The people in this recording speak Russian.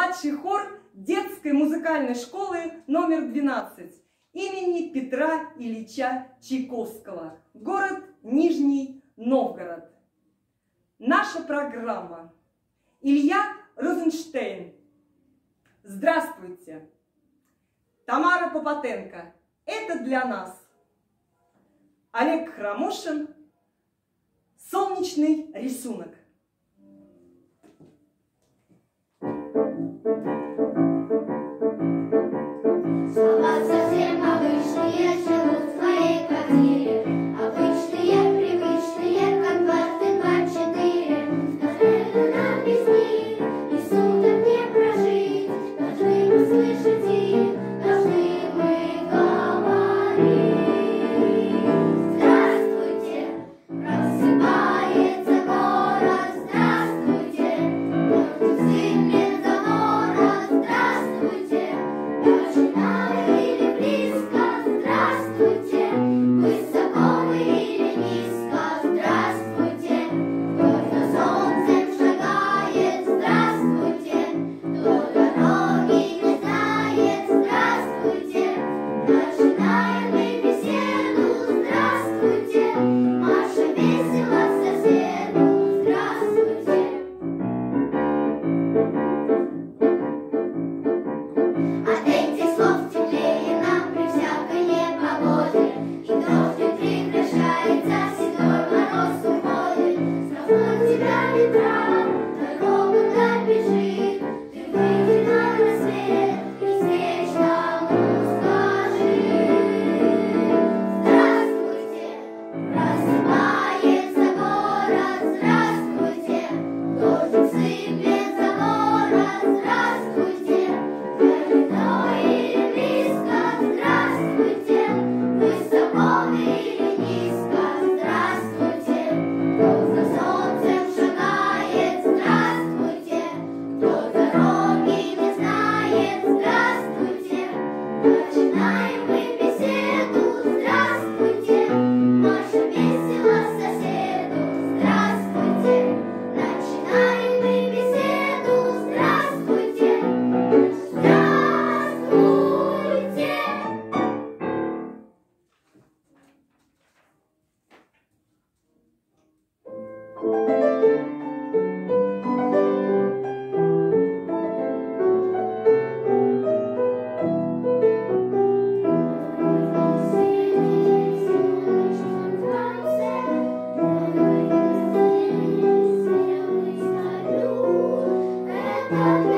младший хор детской музыкальной школы номер 12 имени Петра Ильича Чайковского, город Нижний Новгород. Наша программа. Илья Розенштейн. Здравствуйте. Тамара Попотенко. Это для нас. Олег Хромошин. Солнечный рисунок. Слова совсем обычные живут в твоей квартире. Обычные, привычные, как 22-4. Наверное, нам без них и суток не прожить. Должны мы слышать их, должны мы говорить. Здравствуйте, просыпается город. Здравствуйте, ночью сыплет замора. Здравствуйте, начинаю или близко. Здравствуйте, высоко мы или низко. Здравствуйте, кто за солнцем шагает. Здравствуйте, кто дороги не знает. Здравствуйте, начинаем мы беседу. Здравствуйте, Маша весело соседу. Здравствуйте. От этих слов теплее нам при всякой непогоде. И дождь прекращается, седой мороз уходит. Сразу тебя ветра, дорогу вдаль бежит. Ты выйди на рассвет и встречно скажи. Здравствуйте, просыпается город. Здравствуйте, дождик сыплет за город. Здравствуйте, далеко или близко. Здравствуйте, высоко или низко. Здравствуйте, кто за солнцем шагает. Здравствуйте, кто дороги не знает. Здравствуйте, начинаем мы беседу. Здравствуйте, Маша весело соседу. Здравствуйте, начинаем мы беседу. Здравствуйте, здравствуйте. Это